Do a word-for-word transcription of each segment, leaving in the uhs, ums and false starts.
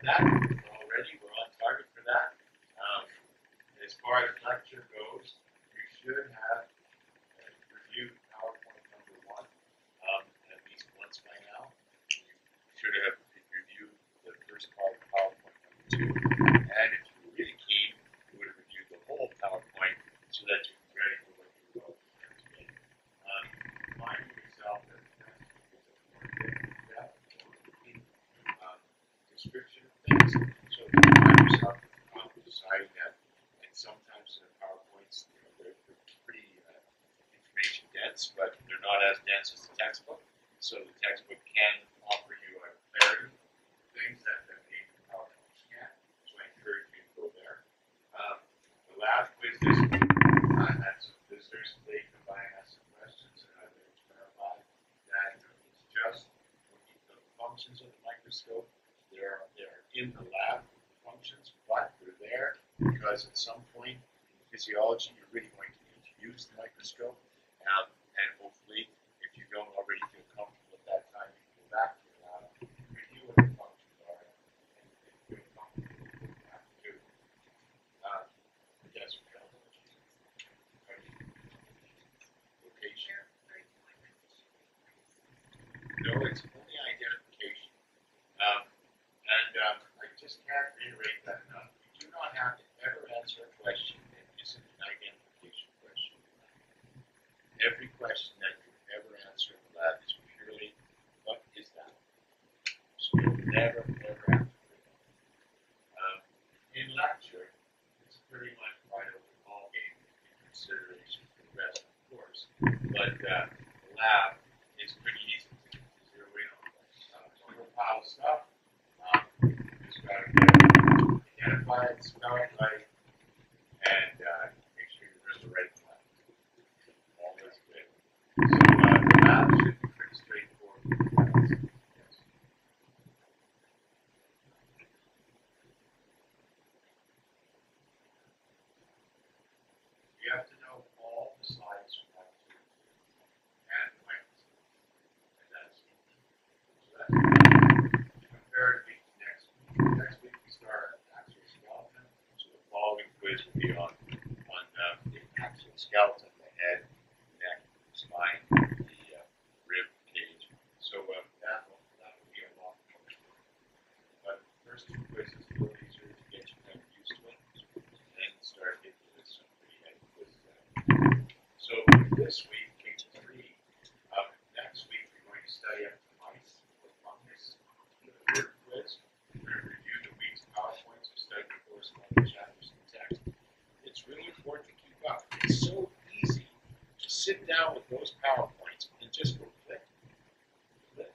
that, we're all ready. We're on target for that. Um, as far as lecture goes, you should have reviewed PowerPoint number one um, at least once by now. You should have reviewed the first part of PowerPoint number two. And if you were really keen, you would have reviewed the whole PowerPoint so that you're ready for what you will today. Um, reminding yourself that um, description of things. So if you find yourself um, deciding that, and sometimes the PowerPoints, you know, they're, they're pretty uh, information dense, but they're not as dense as the textbook. So the textbook can offer you a clarity of things that, that maybe the PowerPoints can't. So I encourage you to go there. Um, the lab quiz this week, I had some visitors. They come by and ask some questions, and I will clarify that it's just the functions of the microscope. They're, they're in the lab functions, but they're there because at some point in physiology, you're really going to need to use the microscope. Um, and hopefully, if you don't already feel comfortable at that time, you can go back to the lab, review what the functions are, and, and feel comfortable with that too. Uh, yes, location. No, it's only identification. Um, and um, I just can't reiterate that enough. You do not have to ever answer a question that isn't an identification question. Every question that you ever answer in the lab is purely, what is that? So you'll never, never have to do that. Um, in lecture, it's pretty much wide open ball game in consideration for the rest, of course. But uh, the lab is pretty easy to, to zero in on. Uh, it's a little pile of stuff. Um, you just got to identify it, spell it right, and uh, make sure you're in the right place. All is good. So uh, the lab should be pretty straightforward. Yes. You have to know all the slides from that to and the microscope. And that's so that's comparatively to next week. Next week we start on axial skeleton. So the following quiz will be on on uh, the axial skeleton, the head, neck, spine, the uh, rib cage. So um, that will that will be a lot more. But the first two quizzes are a little easier to get you kind of used to it, and then start getting to some pretty heavy quizzes. So this week, case three. Um, next week we're going to study up to mice or fungus. The third quiz. We're going to review the week's PowerPoints. We study the corresponding chapters in text. It's really important to keep up. It's so easy to sit down with those PowerPoints and just go click, click.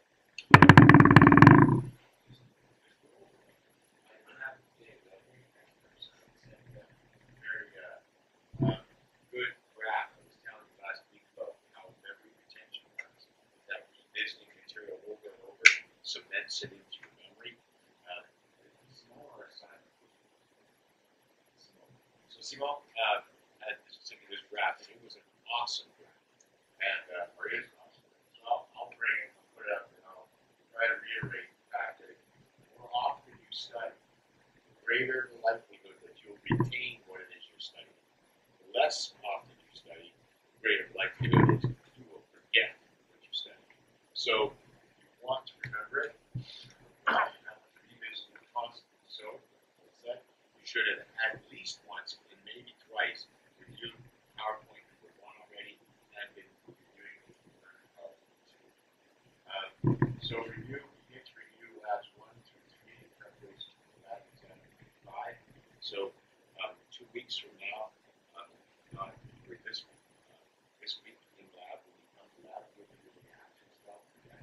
Very uh, um, good graph I was telling you last week about how memory retention works. That revisiting material over and over cements it into your memory. Uh, small or silent? So Simon uh, had sent me this graph, and it was an awesome graph, and uh, or it is awesome. So I'll, I'll bring it, I'll put it up, and I'll try to reiterate the fact that the more often you study, the greater the likelihood that you'll retain what it is you're studying. The less often you study, the greater the likelihood is that you will forget what you're studying. So you want to remember it, you have to revisit it constantly. So, as I said, you should have at least once and maybe twice reviewed PowerPoint number one already and been reviewing PowerPoint two. Um, so review, begin to review labs one through three in preparation for lab exam five. So um, two weeks from now, um, not for this uh, this week in lab, when you come to lab, we'll be doing action stuff.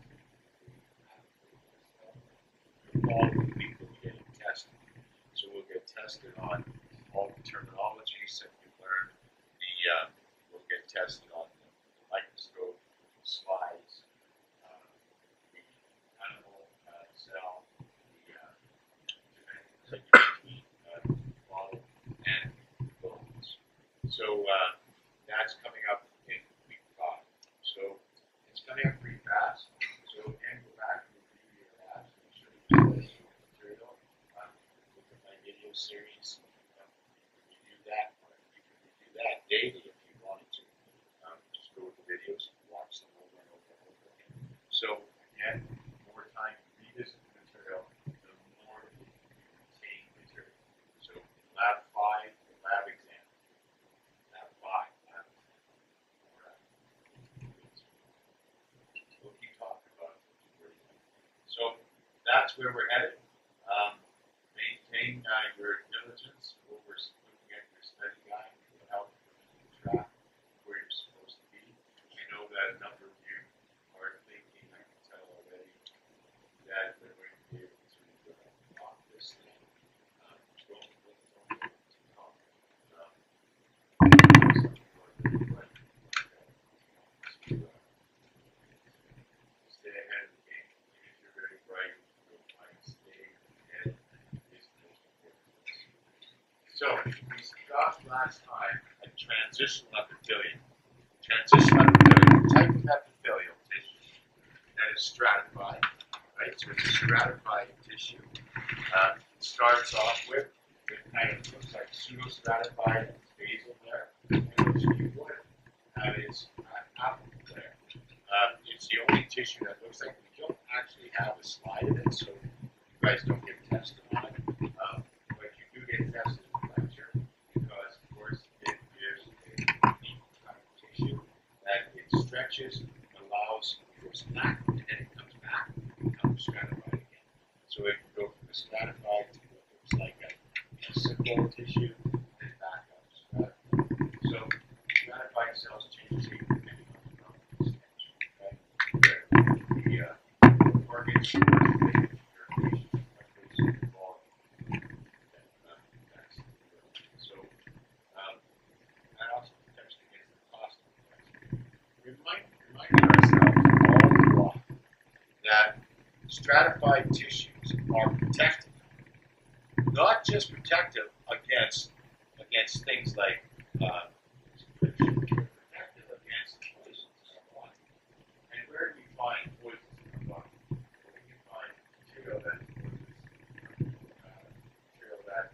The following week we'll be getting tested. So we'll get tested on all the terminologies that we learned. The uh, we'll get tested on the microscope, slides, uh, the animal uh, cell, the uh, between uh, model and bones. So uh, that's coming up in week five. So it's coming up pretty fast. So again, go back and review your labs. Make sure you study material. series. Um, you can do that. Or you can do that daily if you wanted to. Um, just go to the videos and watch them over and over and over again. So again, the more time you revisit the material, the more you retain material. So lab five, the lab exam. Lab five, lab exam. We'll keep talking about it. So that's where we're headed. Um, maintain uh, your diligence over looking at your study guide to help you track where you're supposed to be. I know that a number of you are thinking, I can tell already, that they're going to be able to uh, lock this thing. Um, don't don't don't get too long. Um, some people are really right. To, uh, stay ahead of the game. Even if you're very bright, you'll find stay ahead is the most important. So we stopped last time at transitional epithelium. Transitional epithelium, type of epithelial tissue that is stratified, right? So it's a stratified tissue. Uh, it starts off with, it kind of looks like pseudo-stratified basal layer, and which you would have is uh, apple layer. Uh, it's the only tissue that looks like we don't actually have a slide in it, so you guys don't get tested on it. Um, but you do get tested in the lecture because, of course, it is a unique kind of tissue that it stretches, allows, it goes back, and then it comes back and becomes stratified again. So it can go from a stratified to what looks like a, a simple tissue, and then back up to stratified. So stratified cells change shape depending on the number of extension, right? The, the uh, organs, your patient, involved. So um, that also protects against the cost of infection. Remind, reminding ourselves all the while that stratified tissues are protective. Not just protective against against things like uh, protective against poisons in our body. And where do we find poisons in our body? Where do we find material that poisons, uh, material that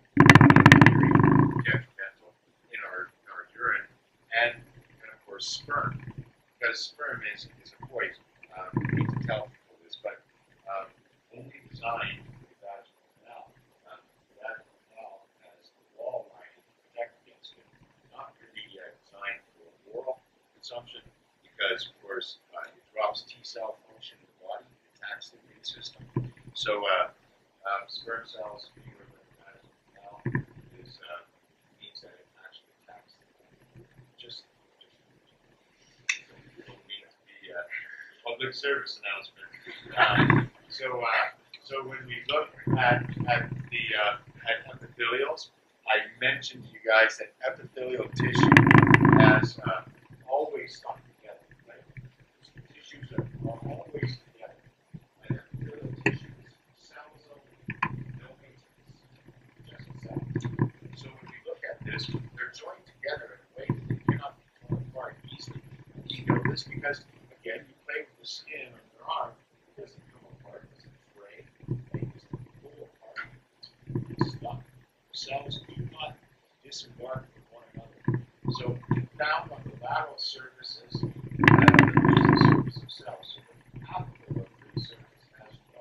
is detrimental in our, in our urine, and, and of course sperm, because sperm is, is a poison. Um, we need to tell people this, but um, only designed for the vaginal canal. Um, the vaginal canal has a wall lining to protect against it, not really uh, designed for oral consumption, because of course uh, it drops T cell function in the body, it attacks the immune system. So uh, um, sperm cells being in the vaginal canal is uh, means that it actually attacks the body. Just, just you don't need to be a public service announcement. Um, so, uh, so when we look at at the uh, at epithelials, I mentioned to you guys that epithelial tissue has uh, always stuck together. Right? Tissues are, are always together. And epithelial tissue is cells only, no maintenance, just cells. So when we look at this, they're joined together in a way that they cannot be torn apart easily. You know this because, again, you play with the skin on your arm, it doesn't come apart, it doesn't fray, it doesn't pull apart, it's stuck. Cells do not disembark from one another. So found on the lateral surfaces and on the basal surface of cells. So the apical of the surface has no,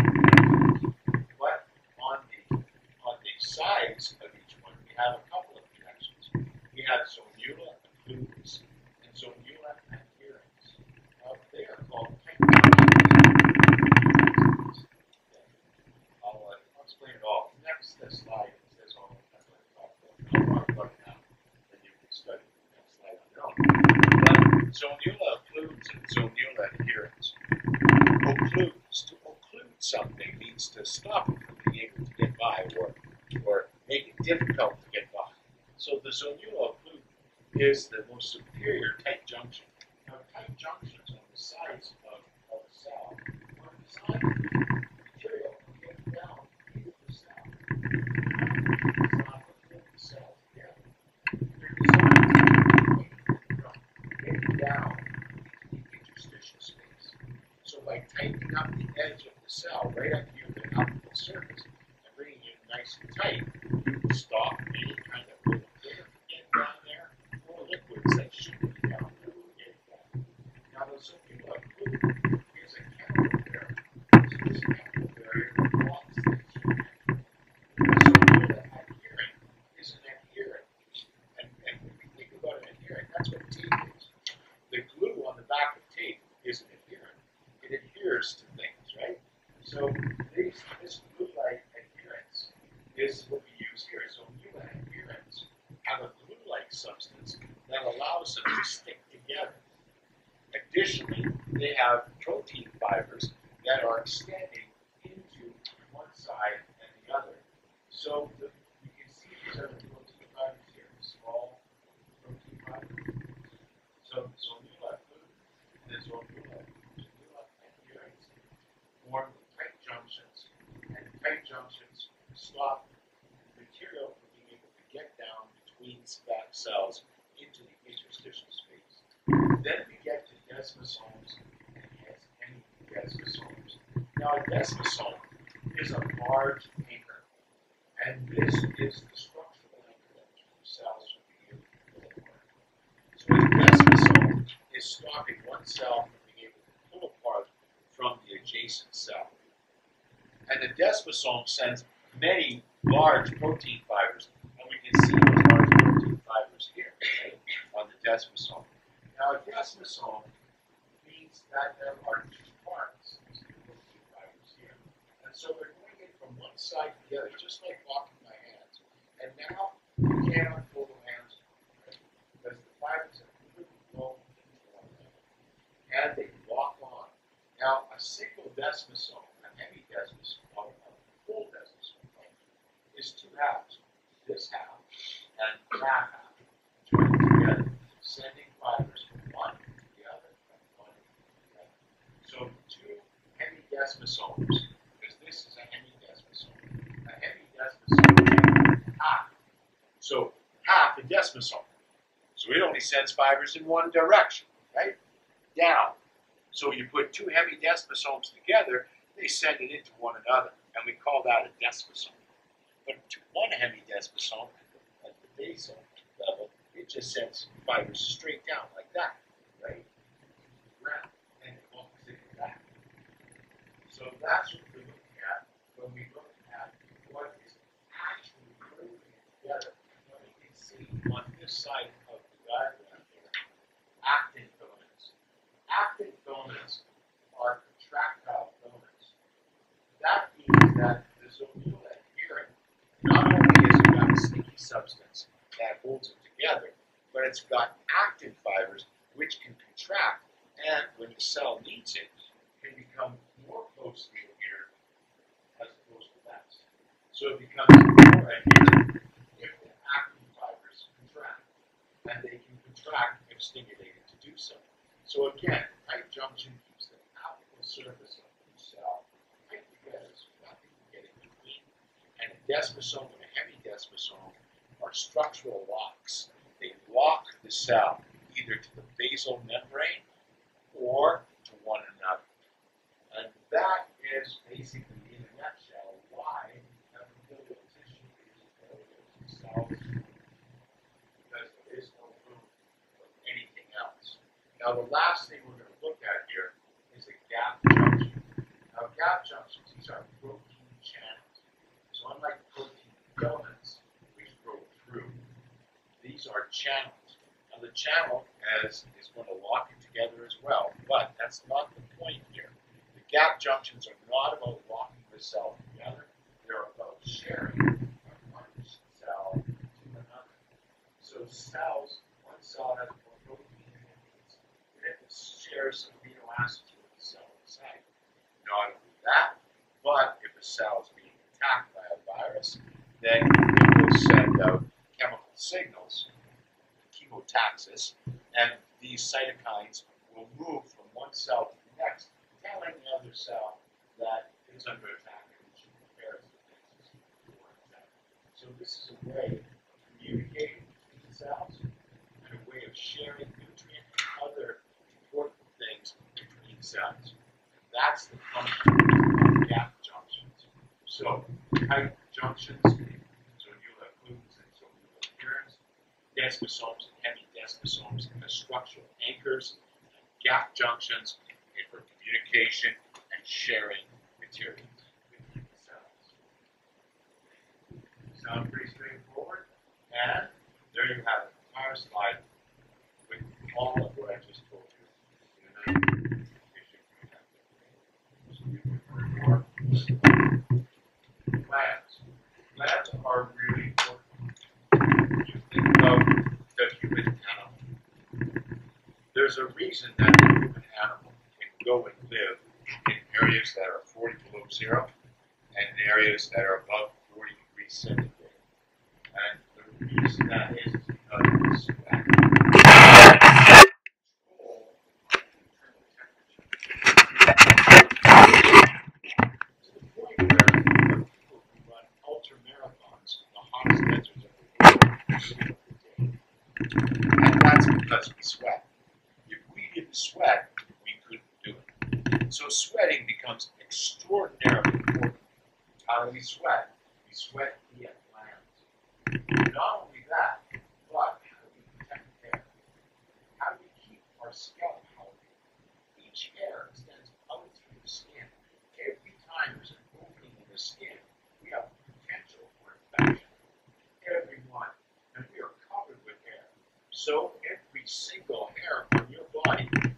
but on the on the sides of each one, we have a couple of connections. We have zonula occludes and zonula adherens. Uh, they are called tight junctions. I'll, uh, I'll explain it all. Next uh, slide says all the stuff I talked about. I'll talk about it now, then you can study the next slide on your own. But zonula occludes and zonula adherens. Occludes. To occlude something means to stop it from being able to get by or, or make it difficult to get by. So the zonula occlude is the most superior tight junction. Now, tight junctions on the sides of, of a cell are designed to keep material from getting down into the cell. They're not designed to hold the cell together. They're designed to keep it from getting down into the interstitial space. So by tightening up the edge of the cell right up here at the optical surface and bringing it nice nice and tight, you can stop any kind of fluid from getting down there, or liquids that shouldn't be down there will get down. Now, there's something about fluid. Here's a chemical barrier. So this chemical barrier blocks things from entering. So here, the adherent is an adherent. And, and when we think about an adherent, that's what tape is. The glue on the back of tape is an adherent. It adheres to things, right? So these, this glue-like adherence is what we use here. So glue adherents have a glue-like substance that allows them to stick together. Additionally, they have protein fibers that are extending into one side and the other. So the, you can see these are the protein fibers here, small protein fibers. So, so glue-like glue, and then so glue-like glue-like adherents form tight junctions, and tight junctions stop material from being able to get down between cells into the interstitial space. Then we get to desmosomes and hemidesmosomes. Now, a desmosome is a large anchor, and this is the structural anchor that keeps cells from being able to pull apart. So a desmosome is stopping one cell from being able to pull apart from the adjacent cell. And the desmosome sends many large protein fibers, and we can see those large protein fibers here, right, on the desmosome. Now, a desmosome means that there are two parts, these protein fibers here. And so they're going in from one side to the other, just like locking my hands. And now you can't unfold the hands, right, because the fibers have completely blown into one another. And they lock on. Now, a single desmosome, a hemidesmosome, or a full desmosome, is two halves. This half and that half joined together, sending fibers from one to the other, and one to the other. So two hemidesmosomes, because this is a hemidesmosome. A hemidesmosome is half. So half a desmosome. So it only sends fibers in one direction, right? Down. So you put two hemidesmosomes together, they send it into one another, and we call that a desmosome. But to one hemidesmosome, at the basal level, it just sends fibers straight down like that, right? Ground, and it won't stick it back. So that's what we're looking at when we look at what is actually gluing it together. Now you can see on this side of the diagram here, actin filaments. Actin filaments are contractile filaments. That means that the zonular adherent not only has it got a sticky substance that holds it together, but it's got actin fibers which can contract, and when the cell needs it, can become more closely adhered as opposed to less. So it becomes more adherent if the actin fibers contract, and they can contract if stimulated to do so. So again, tight junction keeps the apical surface of the cell tight together so nothing can get in between. And a desmosome and a hemidesmosome are structural locks. They lock the cell either to the basal membrane or to one another. And that is basically, in a nutshell, why epithelial tissue is available to cells, because there is no room for anything else. Now, the last thing we're going to look at here is a gap junction. Now, gap junctions, these are protein channels. So unlike protein filaments, which grow through, these are channels. Now, the channel has, is going to lock it together as well, but that's not the point here. The gap junctions are not about locking the cell together. They're about sharing from one cell to another. So cells, one cell has more protein than it needs, and it shares some amino acids with the cell inside. Not only that, but if a cell is being attacked by a virus, then it will send out chemical signals, chemotaxis, and these cytokines will move from one cell to the next, telling the other cell that it's under attack and it should prepare its defenses for attack. So this is a way of communicating between cells and a way of sharing nutrient and other important things between cells. And that's the function of gap junctions. So tight junctions junctions, so you'll have pollutants and so you'll have appearance. Desmosomes and heavy desmosomes as structural anchors, gap junctions, and for communication and sharing materials between the cells. Sound pretty straightforward? And there you have an entire slide with all of what I just told you. Labs. Labs are really important. You think of the human animal. There's a reason that the human animal can go and live in areas that are forty below zero and in areas that are above forty degrees centigrade. And the reason that is because of the sweat. And that's because we sweat. If we didn't sweat, we couldn't do it. So sweating becomes extraordinarily important. How do we sweat? We sweat via glands. Not only that, but how do we protect hair? How do we keep our scalp healthy? Each hair extends out through the skin. Every time there's an opening in the skin, we have potential for infection. Everyone, and we are covered with hair. So every single hair on your body